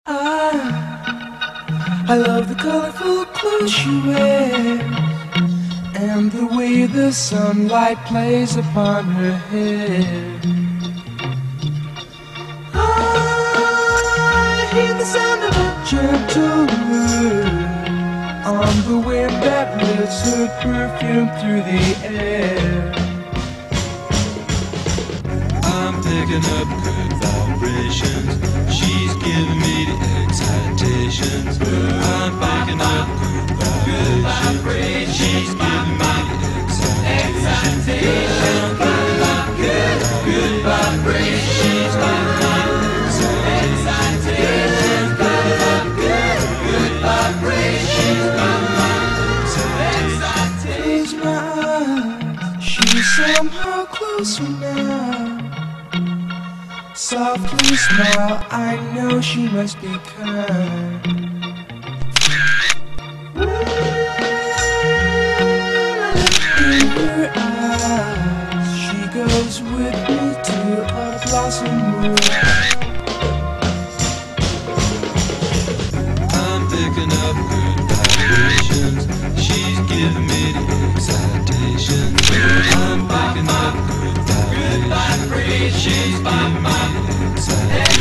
I love the colorful clothes she wears and the way the sunlight plays upon her hair. I hear the sound of a gentle word on the wind that lifts her perfume through the air. I'm picking up good vibrations. She's giving me the excitations. I'm picking up good vibrations. She's giving me the excitations. I'm picking up good vibrations. She's giving me the excitations. Picking up good vibrations. She's giving me the excitations. Close my eyes, she's somehow closer now. Softly smile, I know she must be kind. In her eyes, she goes with me to a blossom wood. I'm picking up good vibrations. She's giving me the excitations. I'm picking up good vibrations. She's giving me the excitations.